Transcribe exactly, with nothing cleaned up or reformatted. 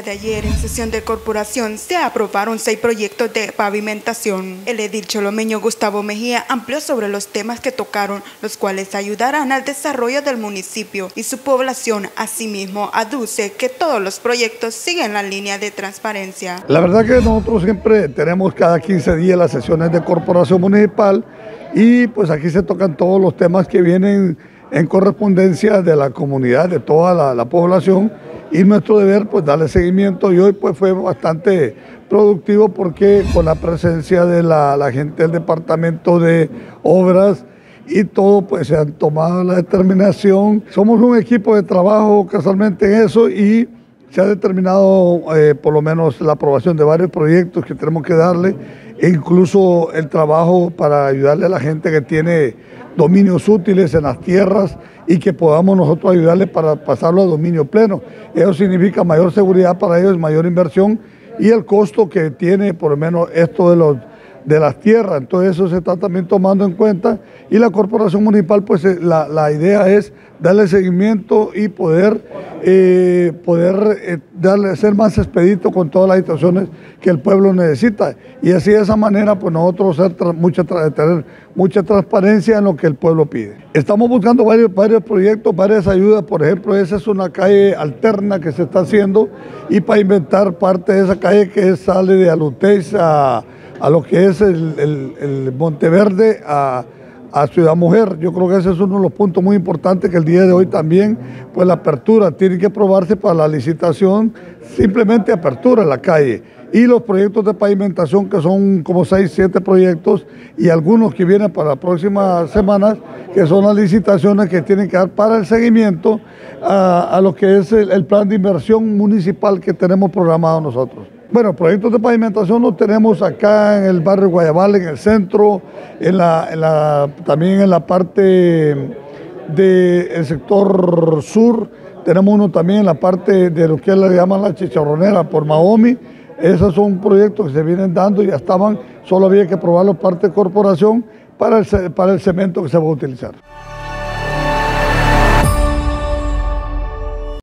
día de ayer, en sesión de corporación, se aprobaron seis proyectos de pavimentación. El edil cholomeño Gustavo Mejía amplió sobre los temas que tocaron, los cuales ayudarán al desarrollo del municipio y su población. Asimismo, aduce que todos los proyectos siguen la línea de transparencia. La verdad que nosotros siempre tenemos cada quince días las sesiones de corporación municipal y pues aquí se tocan todos los temas que vienen en correspondencia de la comunidad, de toda la, la población, y nuestro deber pues darle seguimiento. Y hoy pues fue bastante productivo porque con la presencia de la, la gente del departamento de obras y todo pues se han tomado la determinación. Somos un equipo de trabajo casualmente en eso y se ha determinado eh, por lo menos la aprobación de varios proyectos que tenemos que darle, e incluso el trabajo para ayudarle a la gente que tiene dominios útiles en las tierras y que podamos nosotros ayudarle para pasarlo a dominio pleno. Eso significa mayor seguridad para ellos, mayor inversión y el costo que tiene por lo menos esto de los de las tierras. Entonces eso se está también tomando en cuenta y la corporación municipal pues la, la idea es darle seguimiento y poder, eh, poder eh, darle, ser más expedito con todas las situaciones que el pueblo necesita y así de esa manera pues nosotros ser tra mucha tra tener mucha transparencia en lo que el pueblo pide. Estamos buscando varios, varios proyectos, varias ayudas. Por ejemplo, esa es una calle alterna que se está haciendo y para inventar parte de esa calle que sale de Alutés a a lo que es el, el, el Monteverde a, a Ciudad Mujer. Yo creo que ese es uno de los puntos muy importantes que el día de hoy también, pues la apertura tiene que aprobarse para la licitación, simplemente apertura en la calle. Y los proyectos de pavimentación, que son como seis, siete proyectos, y algunos que vienen para las próximas semanas, que son las licitaciones que tienen que dar para el seguimiento a, a lo que es el, el plan de inversión municipal que tenemos programado nosotros. Bueno, proyectos de pavimentación los tenemos acá en el barrio Guayabal, en el centro, en la, en la, también en la parte del sector sur. Tenemos uno también en la parte de lo que le llaman la chicharronera por Mahomi. Esos son proyectos que se vienen dando y ya estaban, solo había que aprobarlo parte de corporación para el, para el cemento que se va a utilizar.